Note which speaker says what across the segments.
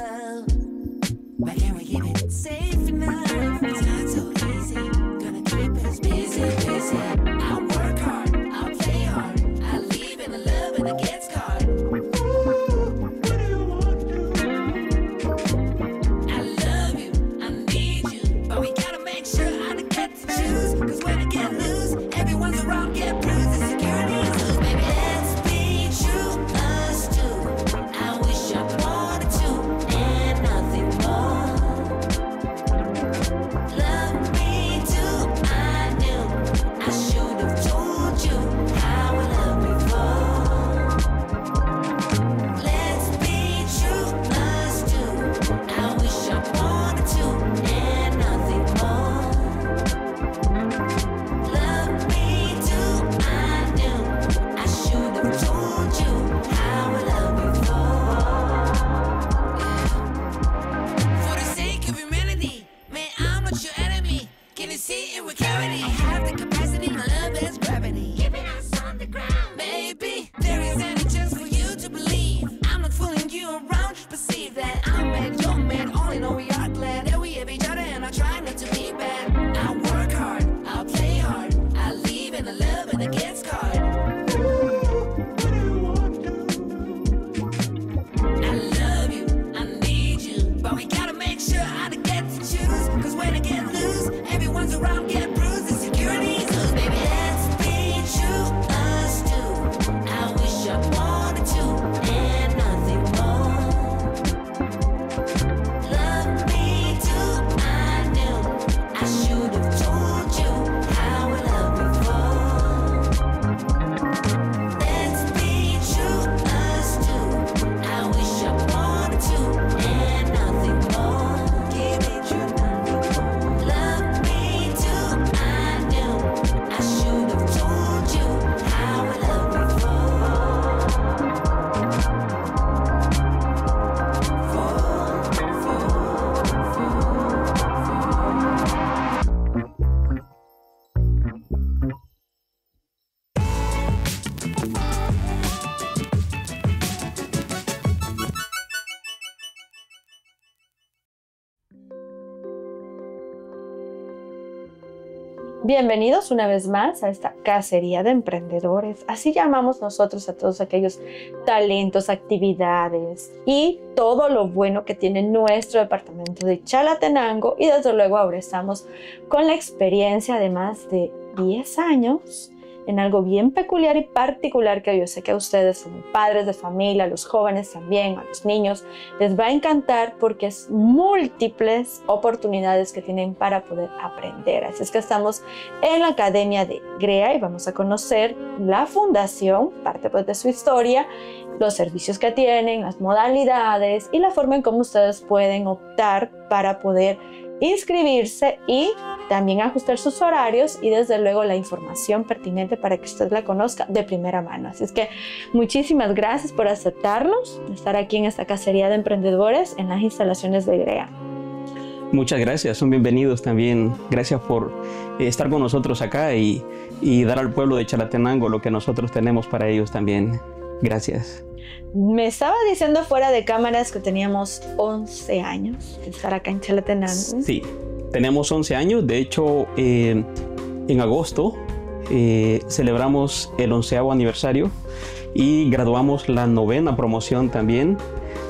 Speaker 1: love. Why can't we keep it safe enough? It's not so easy. Gonna keep us busy, busy. I'll work hard, I'll play hard. I'll leave in the love and it gets caught. What do you want to do? I love you, I need you, but we gotta make sure I don't get to choose. Cause when I get loose, everyone's around, get bruised. The security's loose, baby. Let's be true, us two. I wish I wanted to, and nothing more. Love me too, I knew I should have told you how I loved before. Let's be true, us two. I wish I wanted to, and nothing more. Love me too, I knew I should have told you how I loved before. For the sake of humanity, man, I'm not your enemy. Can you see it with clarity? I have the capacity, my love is gravity. Keeping us on the ground. Maybe there is any chance for you to believe. I'm not fooling you around, just perceive that I'm mad, you're mad. All in all, we are glad that we have each other, and I try not to be bad. I work hard, I'll play hard. I leave in the love and it gets caught. I love you, I need you, but we gotta make sure I don't get to choose. Cause when I get loose, everyone's around, get bruised. The security's loose, baby. Let's be true, us two. I wish I wanted to, and nothing more. Love me too, I knew I should have told you how I loved before. Let's be true, us two. I wish I wanted to, and nothing more. Give it you nothing more. Love me too, I knew I should have told you how I loved
Speaker 2: Bienvenidos una vez más a esta cacería de emprendedores. Así llamamos nosotros a todos aquellos talentos, actividades y todo lo bueno que tiene nuestro departamento de Chalatenango. Y desde luego ahora estamos con la experiencia de más de 10 años en algo bien peculiar y particular que yo sé que a ustedes, como padres de familia, a los jóvenes también, a los niños, les va a encantar porque es múltiples oportunidades que tienen para poder aprender. Así es que estamos en la Academia de GREA y vamos a conocer la fundación, parte pues de su historia, los servicios que tienen, las modalidades y la forma en cómo ustedes pueden optar para poder inscribirse y también ajustar sus horarios y desde luego la información pertinente para que usted la conozca de primera mano. Así es que muchísimas gracias por aceptarnos, estar aquí en esta cacería de emprendedores en las instalaciones de GREA.
Speaker 3: Muchas gracias, son bienvenidos también. Gracias por estar con nosotros acá y dar al pueblo de Chalatenango lo que nosotros tenemos para ellos también. Gracias.
Speaker 2: Me estaba diciendo fuera de cámaras que teníamos 11 años de estar acá en Chalatenango.
Speaker 3: Sí, tenemos 11 años. De hecho, en agosto celebramos el 11º aniversario y graduamos la 9ª promoción también.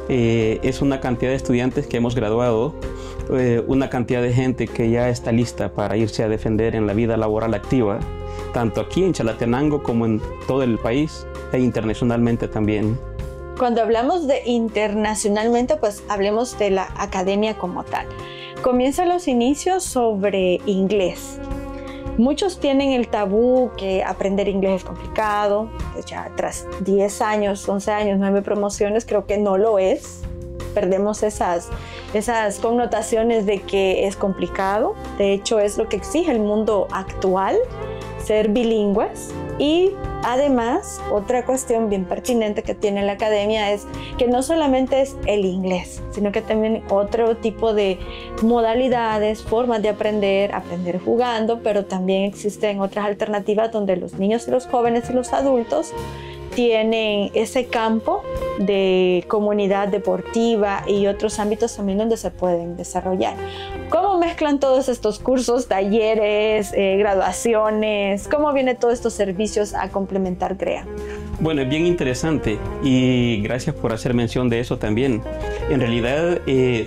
Speaker 3: Es una cantidad de estudiantes que hemos graduado, una cantidad de gente que ya está lista para irse a defender en la vida laboral activa, tanto aquí en Chalatenango como en todo el país e internacionalmente también.
Speaker 2: Cuando hablamos de internacionalmente, pues hablemos de la academia como tal. Comienza los inicios sobre inglés. Muchos tienen el tabú que aprender inglés es complicado. Pues ya tras 10 años, 11 años, 9 promociones, creo que no lo es. Perdemos esas connotaciones de que es complicado. De hecho, es lo que exige el mundo actual, ser bilingües. Y además, otra cuestión bien pertinente que tiene la academia es que no solamente es el inglés, sino que también otro tipo de modalidades, formas de aprender jugando, pero también existen otras alternativas donde los niños y los jóvenes y los adultos tienen ese campo de comunidad deportiva y otros ámbitos también donde se pueden desarrollar. ¿Cómo mezclan todos estos cursos, talleres, graduaciones? ¿Cómo vienen todos estos servicios a complementar GREA?
Speaker 3: Bueno, es bien interesante y gracias por hacer mención de eso también. En realidad,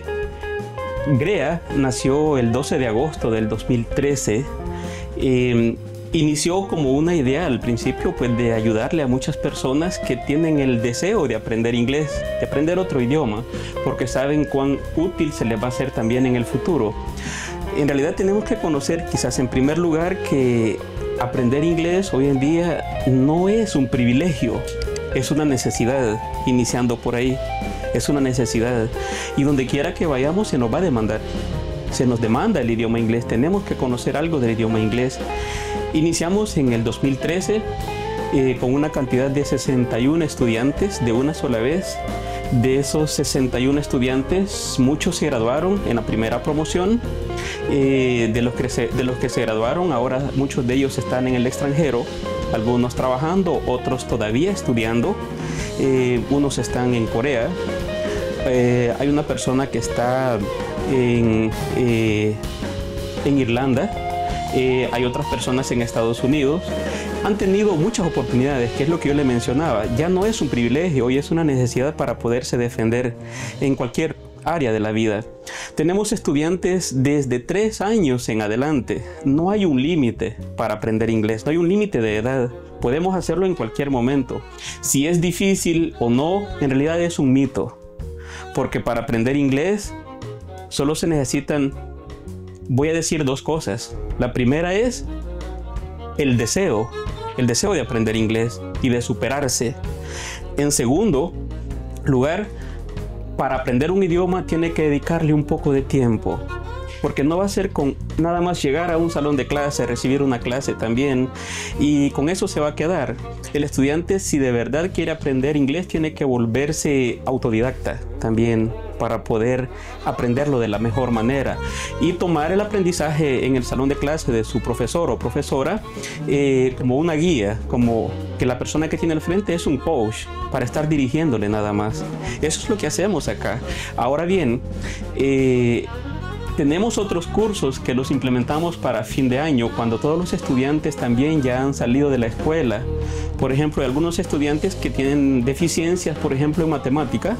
Speaker 3: GREA nació el 12 de agosto del 2013. Inició como una idea al principio, pues, de ayudarle a muchas personas que tienen el deseo de aprender inglés, de aprender otro idioma, porque saben cuán útil se les va a hacer también en el futuro. En realidad tenemos que conocer, quizás en primer lugar, que aprender inglés hoy en día no es un privilegio, es una necesidad, iniciando por ahí. Es una necesidad y donde quiera que vayamos se nos va a demandar. Se nos demanda el idioma inglés, tenemos que conocer algo del idioma inglés. Iniciamos en el 2013 con una cantidad de 61 estudiantes de una sola vez. De esos 61 estudiantes, muchos se graduaron en la primera promoción. De los que se graduaron, ahora muchos de ellos están en el extranjero, algunos trabajando, otros todavía estudiando. Unos están en Corea. Hay una persona que está en Irlanda. Hay otras personas en Estados Unidos. Han tenido muchas oportunidades, que es lo que yo le mencionaba. Ya no es un privilegio, hoy es una necesidad para poderse defender en cualquier área de la vida. Tenemos estudiantes desde 3 años en adelante. No hay un límite para aprender inglés, no hay un límite de edad. Podemos hacerlo en cualquier momento. Si es difícil o no, en realidad es un mito. Porque para aprender inglés solo se necesitan, voy a decir 2 cosas. La primera es el deseo de aprender inglés y de superarse. En segundo lugar, para aprender un idioma tiene que dedicarle un poco de tiempo, porque no va a ser con nada más llegar a un salón de clase, recibir una clase también, y con eso se va a quedar. El estudiante, si de verdad quiere aprender inglés, tiene que volverse autodidacta también para poder aprenderlo de la mejor manera y tomar el aprendizaje en el salón de clase de su profesor o profesora como una guía, como que la persona que tiene al frente es un coach para estar dirigiéndole nada más. Eso es lo que hacemos acá. Ahora bien, tenemos otros cursos que los implementamos para fin de año, cuando todos los estudiantes también ya han salido de la escuela. Por ejemplo, hay algunos estudiantes que tienen deficiencias, por ejemplo, en matemática,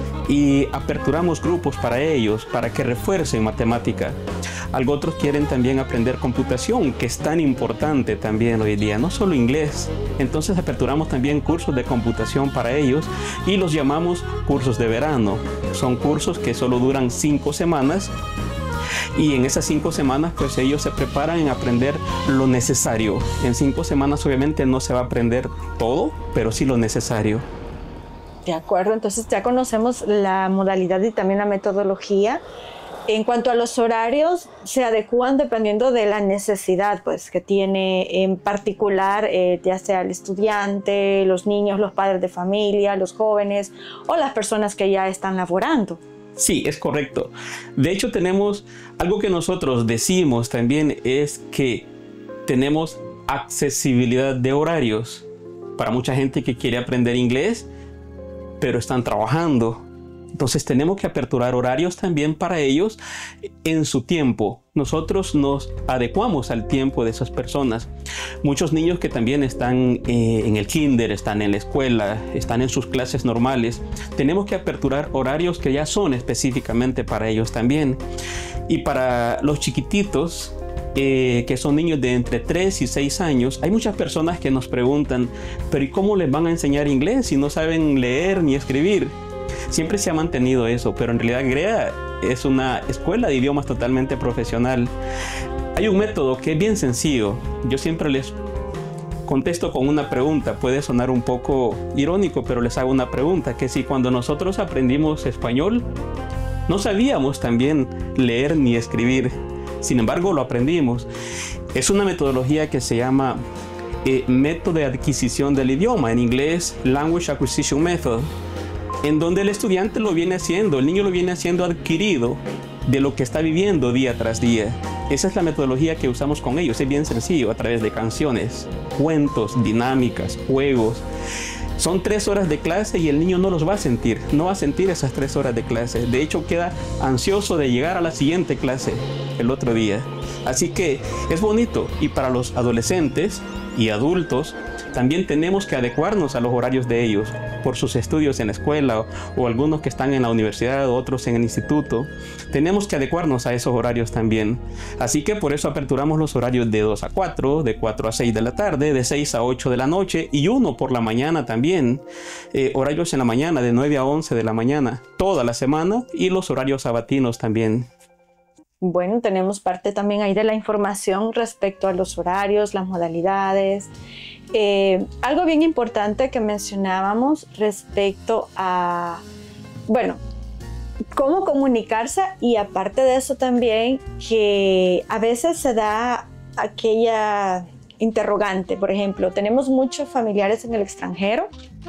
Speaker 3: y aperturamos grupos para ellos, para que refuercen matemática. Algo otros quieren también aprender computación, que es tan importante también hoy día, no solo inglés. Entonces aperturamos también cursos de computación para ellos y los llamamos cursos de verano. Son cursos que solo duran 5 semanas. Y en esas 5 semanas, pues ellos se preparan en aprender lo necesario. En 5 semanas obviamente no se va a aprender todo, pero sí lo necesario.
Speaker 2: De acuerdo, entonces ya conocemos la modalidad y también la metodología. En cuanto a los horarios, se adecúan dependiendo de la necesidad, pues, que tiene en particular, ya sea el estudiante, los niños, los padres de familia, los jóvenes o las personas que ya están laborando.
Speaker 3: Sí, es correcto. De hecho, tenemos algo que nosotros decimos también, es que tenemos accesibilidad de horarios para mucha gente que quiere aprender inglés, pero están trabajando. Entonces tenemos que aperturar horarios también para ellos en su tiempo. Nosotros nos adecuamos al tiempo de esas personas. Muchos niños que también están en el kinder, están en la escuela, están en sus clases normales. Tenemos que aperturar horarios que ya son específicamente para ellos también. Y para los chiquititos, que son niños de entre 3 y 6 años, hay muchas personas que nos preguntan, pero ¿y cómo les van a enseñar inglés si no saben leer ni escribir? Siempre se ha mantenido eso, pero en realidad GREA es una escuela de idiomas totalmente profesional. Hay un método que es bien sencillo. Yo siempre les contesto con una pregunta. Puede sonar un poco irónico, pero les hago una pregunta, que si cuando nosotros aprendimos español, no sabíamos también leer ni escribir. Sin embargo, lo aprendimos. Es una metodología que se llama método de adquisición del idioma, en inglés Language Acquisition Method, en donde el estudiante lo viene haciendo, el niño lo viene haciendo adquirido de lo que está viviendo día tras día. Esa es la metodología que usamos con ellos. Es bien sencillo, a través de canciones, cuentos, dinámicas, juegos. Son 3 horas de clase y el niño no los va a sentir, no va a sentir esas 3 horas de clase. De hecho, queda ansioso de llegar a la siguiente clase el otro día. Así que es bonito, y para los adolescentes y adultos también tenemos que adecuarnos a los horarios de ellos por sus estudios en la escuela o algunos que están en la universidad o otros en el instituto. Tenemos que adecuarnos a esos horarios también. Así que por eso aperturamos los horarios de 2 a 4, de 4 a 6 de la tarde, de 6 a 8 de la noche y uno por la mañana también. Horarios en la mañana de 9 a 11 de la mañana toda la semana, y los horarios sabatinos también.
Speaker 2: Bueno, tenemos parte también ahí de la información respecto a los horarios, las modalidades. Algo bien importante que mencionábamos respecto a, bueno, cómo comunicarse, y aparte de eso también que a veces se da aquella interrogante. Por ejemplo, tenemos muchos familiares en el extranjero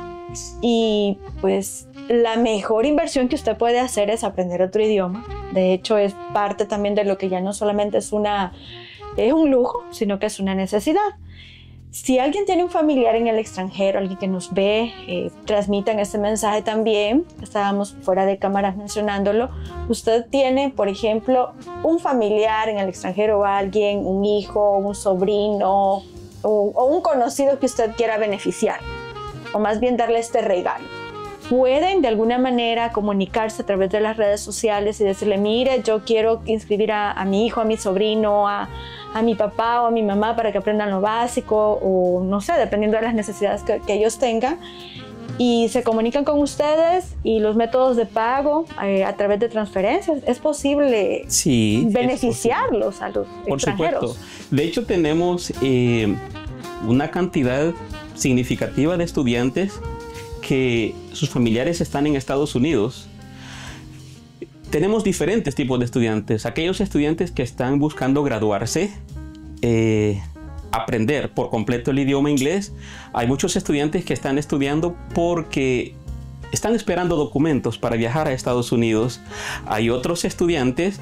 Speaker 2: y pues la mejor inversión que usted puede hacer es aprender otro idioma. De hecho, es parte también de lo que ya no solamente es un lujo, sino que es una necesidad. Si alguien tiene un familiar en el extranjero, alguien que nos ve, transmitan este mensaje también. Estábamos fuera de cámaras mencionándolo. Usted tiene, por ejemplo, un familiar en el extranjero, o alguien, un hijo, un sobrino o un conocido que usted quiera beneficiar, o más bien darle este regalo. Pueden de alguna manera comunicarse a través de las redes sociales y decirle: mire, yo quiero inscribir a mi hijo, a mi sobrino, a mi papá o a mi mamá para que aprendan lo básico, o no sé, dependiendo de las necesidades que ellos tengan, y se comunican con ustedes. Y los métodos de pago a través de transferencias, es posible beneficiarlos a los extranjeros. Por supuesto.
Speaker 3: De hecho, tenemos una cantidad significativa de estudiantes que sus familiares están en Estados Unidos. Tenemos diferentes tipos de estudiantes. Aquellos estudiantes que están buscando graduarse, aprender por completo el idioma inglés. Hay muchos estudiantes que están estudiando porque están esperando documentos para viajar a Estados Unidos. Hay otros estudiantes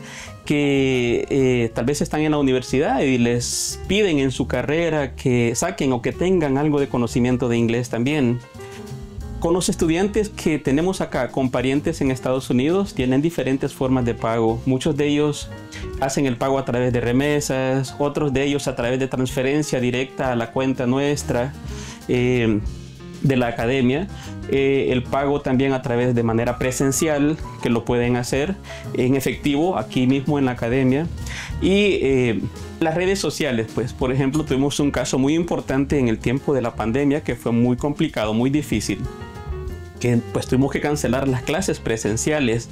Speaker 3: que tal vez están en la universidad y les piden en su carrera que saquen o que tengan algo de conocimiento de inglés también. Con los estudiantes que tenemos acá con parientes en Estados Unidos, tienen diferentes formas de pago. Muchos de ellos hacen el pago a través de remesas, otros de ellos a través de transferencia directa a la cuenta nuestra de la academia. El pago también a través de manera presencial, que lo pueden hacer en efectivo aquí mismo en la academia. Y las redes sociales, pues, por ejemplo, tuvimos un caso muy importante en el tiempo de la pandemia que fue muy complicado, muy difícil, que pues tuvimos que cancelar las clases presenciales,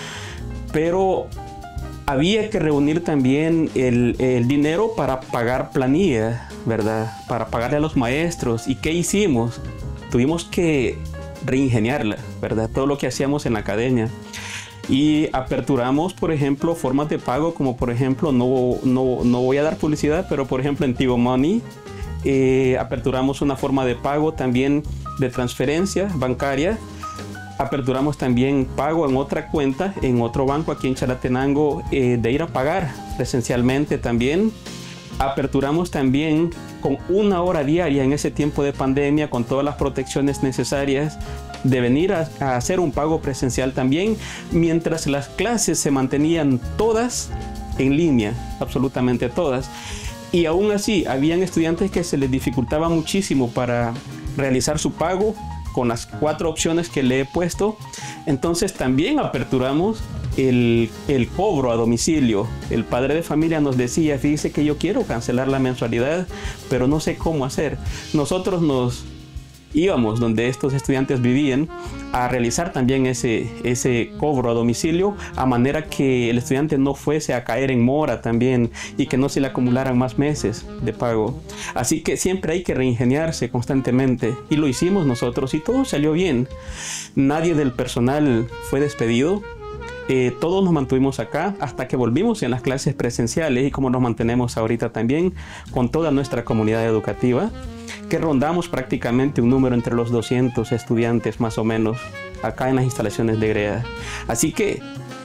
Speaker 3: pero había que reunir también el dinero para pagar planilla, ¿verdad? Para pagarle a los maestros. ¿Y qué hicimos? Tuvimos que reingeniarla, ¿verdad? Todo lo que hacíamos en la academia. Y aperturamos, por ejemplo, formas de pago como, por ejemplo, no voy a dar publicidad, pero por ejemplo en Tigo Money aperturamos una forma de pago también de transferencia bancaria. Aperturamos también pago en otra cuenta, en otro banco aquí en Chalatenango, de ir a pagar presencialmente también. Aperturamos también con 1 hora diaria en ese tiempo de pandemia, con todas las protecciones necesarias, de venir a hacer un pago presencial también, mientras las clases se mantenían todas en línea, absolutamente todas. Y aún así, habían estudiantes que se les dificultaba muchísimo para realizar su pago con las 4 opciones que le he puesto. Entonces también aperturamos el cobro a domicilio. El padre de familia nos decía: fíjese que yo quiero cancelar la mensualidad, pero no sé cómo hacer. Nosotros nos íbamos donde estos estudiantes vivían a realizar también ese cobro a domicilio, a manera que el estudiante no fuese a caer en mora también y que no se le acumularan más meses de pago. Así que siempre hay que reingeniarse constantemente, y lo hicimos nosotros y todo salió bien. Nadie del personal fue despedido. Todos nos mantuvimos acá hasta que volvimos en las clases presenciales, y como nos mantenemos ahorita también con toda nuestra comunidad educativa, que rondamos prácticamente un número entre los 200 estudiantes más o menos acá en las instalaciones de GREA. Así que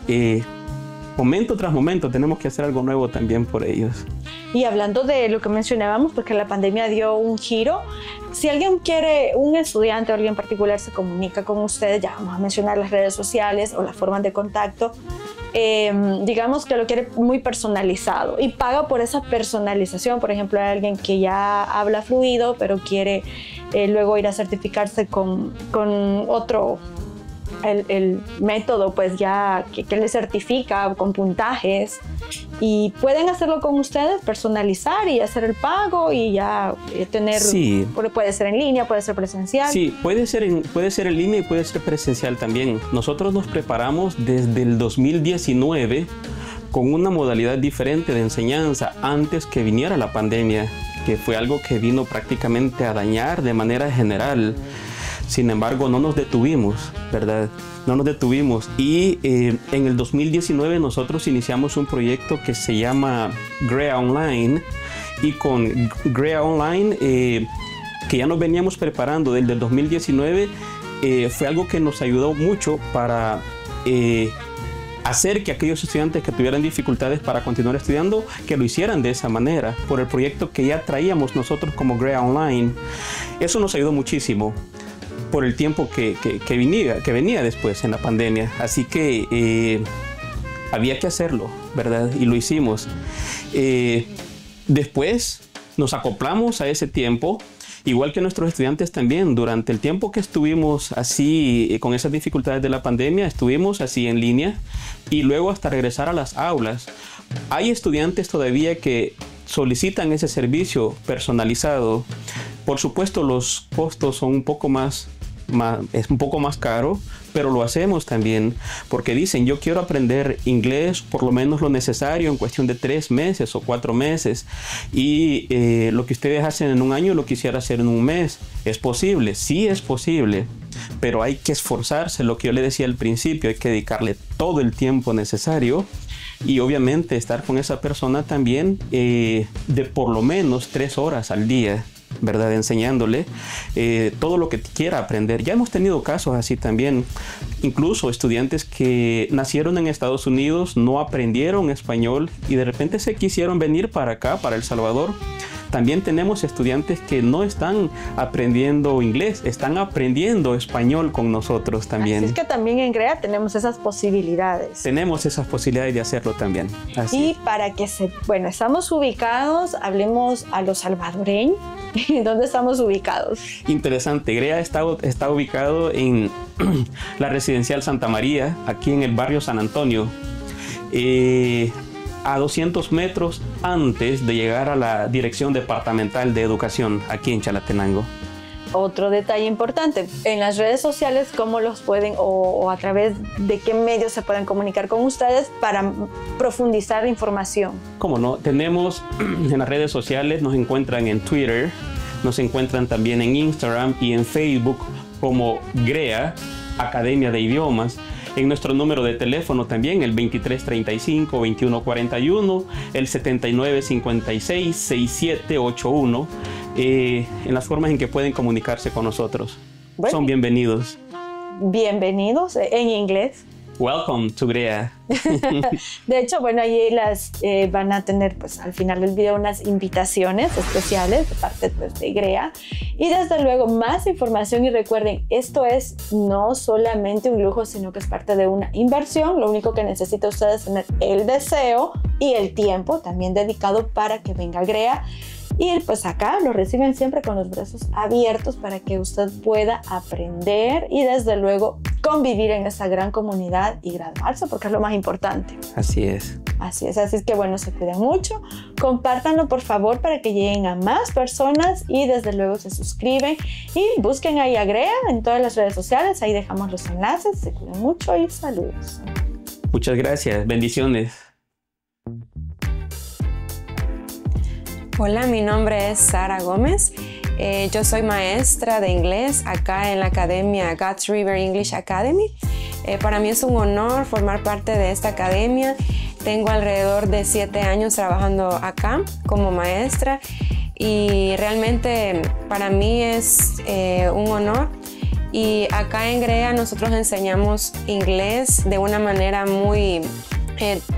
Speaker 3: momento tras momento tenemos que hacer algo nuevo también por ellos.
Speaker 2: Y hablando de lo que mencionábamos, porque la pandemia dio un giro, Si alguien quiere, un estudiante o alguien particular se comunica con ustedes, ya vamos a mencionar las redes sociales o las formas de contacto, digamos que lo quiere muy personalizado y paga por esa personalización. Por ejemplo, hay alguien que ya habla fluido, pero quiere luego ir a certificarse con otro, el método pues ya que le certifica con puntajes, y pueden hacerlo con ustedes, personalizar y hacer el pago y ya tener,
Speaker 3: Sí.
Speaker 2: Puede ser en línea, puede ser presencial.
Speaker 3: Sí, puede ser en línea y puede ser presencial también. Nosotros nos preparamos desde el 2019 con una modalidad diferente de enseñanza antes que viniera la pandemia, que fue algo que vino prácticamente a dañar de manera general. Sin embargo, no nos detuvimos, ¿verdad? No nos detuvimos. Y en el 2019 nosotros iniciamos un proyecto que se llama GREA Online. Y con GREA Online, que ya nos veníamos preparando desde el 2019, fue algo que nos ayudó mucho para hacer que aquellos estudiantes que tuvieran dificultades para continuar estudiando, que lo hicieran de esa manera, por el proyecto que ya traíamos nosotros como GREA Online. Eso nos ayudó muchísimo por el tiempo que venía después en la pandemia. Así que había que hacerlo, ¿verdad? Y lo hicimos. Después nos acoplamos a ese tiempo, igual que nuestros estudiantes también. Durante el tiempo que estuvimos así, con esas dificultades de la pandemia, estuvimos así en línea y luego hasta regresar a las aulas. Hay estudiantes todavía que solicitan ese servicio personalizado. Por supuesto, los costos son un poco más caro, pero lo hacemos también porque dicen: yo quiero aprender inglés por lo menos lo necesario en cuestión de 3 meses o 4 meses, y lo que ustedes hacen en un año lo quisiera hacer en un mes. ¿Es posible? Sí, es posible, pero hay que esforzarse. Lo que yo le decía al principio, hay que dedicarle todo el tiempo necesario y obviamente estar con esa persona también de por lo menos 3 horas al día, ¿verdad? Enseñándole todo lo que quiera aprender. Ya hemos tenido casos así también, incluso estudiantes que nacieron en Estados Unidos, no aprendieron español y de repente se quisieron venir para acá, para El Salvador. También tenemos estudiantes que no están aprendiendo inglés, están aprendiendo español con nosotros también.
Speaker 2: Así es que también en GREA tenemos esas posibilidades.
Speaker 3: Tenemos esas posibilidades de hacerlo también. Así.
Speaker 2: Y para que estamos ubicados, hablemos a los salvadoreños. ¿Dónde estamos ubicados?
Speaker 3: Interesante. GREA está ubicado en la Residencial Santa María, aquí en el barrio San Antonio. A 200 metros antes de llegar a la Dirección Departamental de Educación, aquí en Chalatenango.
Speaker 2: Otro detalle importante, en las redes sociales, ¿cómo los pueden o a través de qué medios se pueden comunicar con ustedes para profundizar información?
Speaker 3: Cómo no, tenemos en las redes sociales, nos encuentran en Twitter, nos encuentran también en Instagram y en Facebook como GREA, Academia de Idiomas. En nuestro número de teléfono también, el 2335-2141, el 7956-6781, en las formas en que pueden comunicarse con nosotros. Bueno, son bienvenidos.
Speaker 2: Bienvenidos en inglés.
Speaker 3: Welcome to GREA.
Speaker 2: De hecho, bueno, ahí van a tener pues al final del video unas invitaciones especiales de parte pues, de GREA, y desde luego más información. Y recuerden, esto es no solamente un lujo, sino que es parte de una inversión. Lo único que necesitan ustedes es tener el deseo y el tiempo también dedicado para que venga GREA. Y pues acá lo reciben siempre con los brazos abiertos para que usted pueda aprender y desde luego convivir en esa gran comunidad y graduarse, porque es lo más importante.
Speaker 3: Así es.
Speaker 2: Así es que bueno, se cuiden mucho. Compártanlo por favor para que lleguen a más personas y desde luego se suscriben y busquen ahí a GREA en todas las redes sociales. Ahí dejamos los enlaces. Se cuiden mucho y saludos.
Speaker 3: Muchas gracias. Bendiciones.
Speaker 4: Hola, mi nombre es Sara Gómez. Yo soy maestra de inglés acá en la academia God's River English Academy. Para mí es un honor formar parte de esta academia. Tengo alrededor de 7 años trabajando acá como maestra y realmente para mí es un honor. Y acá en GREA nosotros enseñamos inglés de una manera muy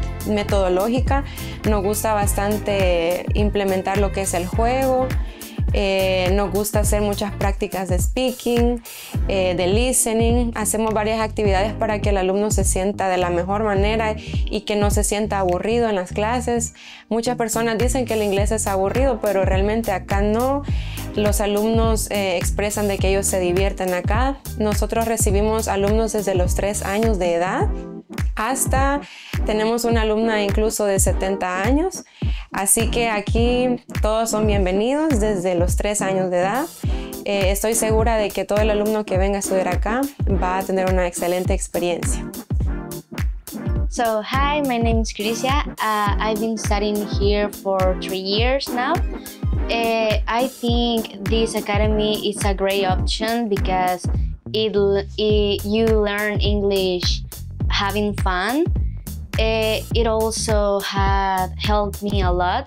Speaker 4: metodológica. Nos gusta bastante implementar lo que es el juego. Nos gusta hacer muchas prácticas de speaking, de listening. Hacemos varias actividades para que el alumno se sienta de la mejor manera y que no se sienta aburrido en las clases. Muchas personas dicen que el inglés es aburrido, pero realmente acá no. Los alumnos expresan de que ellos se divierten acá. Nosotros recibimos alumnos desde los 3 años de edad hasta tenemos una alumna incluso de 70 años. Así que aquí todos son bienvenidos desde los 3 años de edad. Estoy segura de que todo el alumno que venga a estudiar acá va a tener una excelente experiencia.
Speaker 5: So, hi, my name is Crisia. I've been studying here for 3 years now. I think this academy is a great option because you learn English having fun. It also had helped me a lot.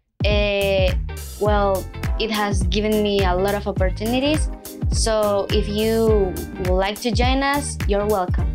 Speaker 5: Well, it has given me a lot of opportunities. So if you would like to join us, you're welcome.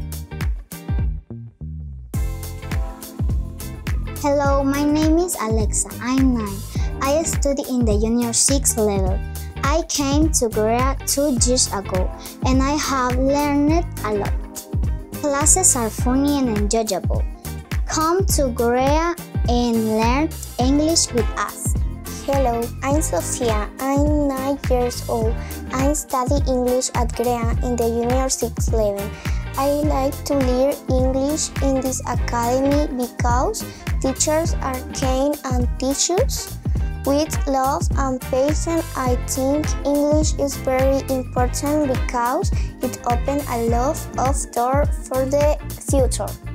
Speaker 6: Hello, my name is Alexa. I'm 9. I study in the Junior 6 level. I came to Korea 2 years ago and I have learned a lot. Classes are funny and enjoyable. Come to Korea and learn English with us.
Speaker 7: Hello, I'm Sofia. I'm 9 years old. I study English at Korea in the Junior 6 level. I like to learn English in this academy because teachers are kind and teach us with love and patience. I think English is very important because it opens a lot of doors for the future.